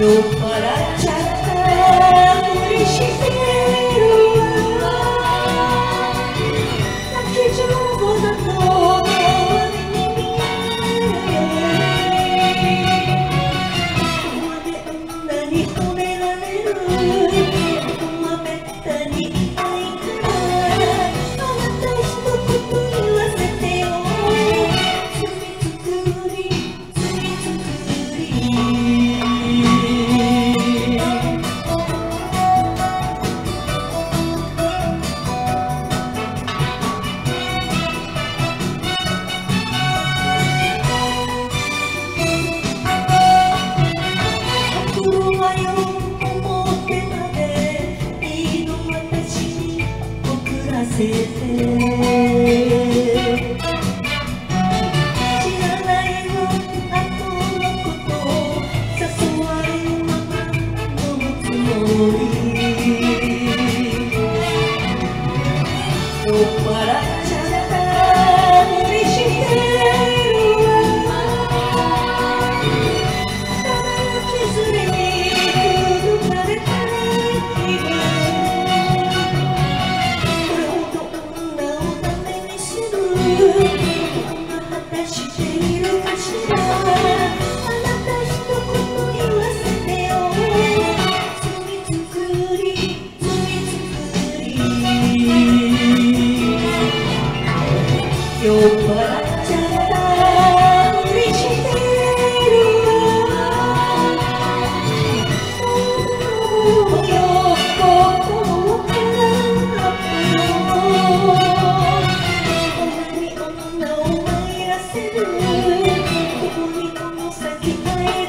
酔っ払っちゃったふりしてるわ泣き上手だと周りに見えるここまで女に褒められるここはめったにいないからあなた一言言わせてよ罪作り罪作り知らないわ後のこと誘われるまま飲むつもり酔っ払っちゃったふりしてるわただ傷れにくるまれた気分酔っ払っちゃったふりしてるわもうよ心から女に女を参らせるここにこの先会え